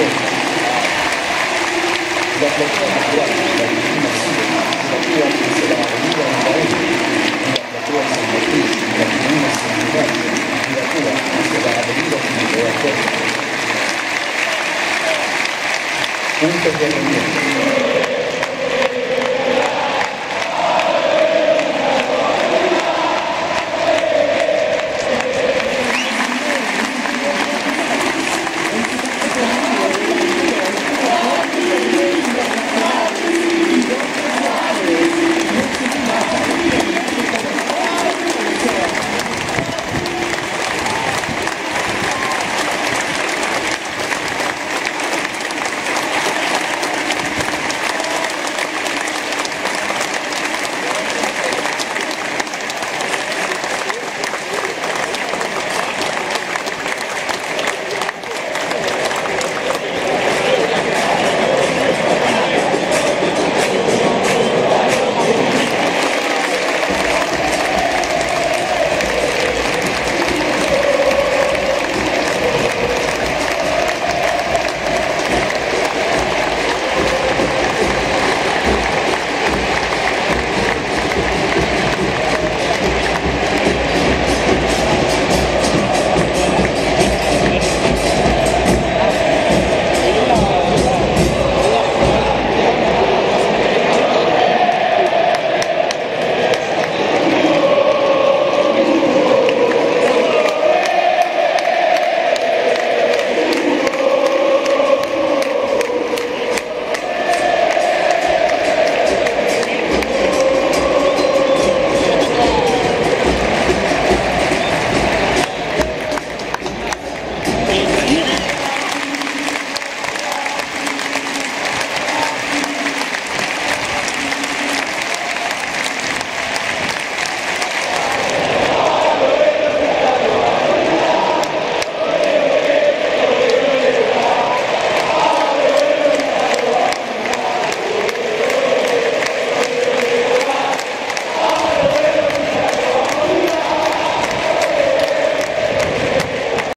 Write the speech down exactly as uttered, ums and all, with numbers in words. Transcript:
La platea natural, la divina Sida, la platea que se la avenida en la N, la platea San Martín, la tribuna Centenario, y la platea hacia la avenida Figueroa Puerto. Puntos de reunión.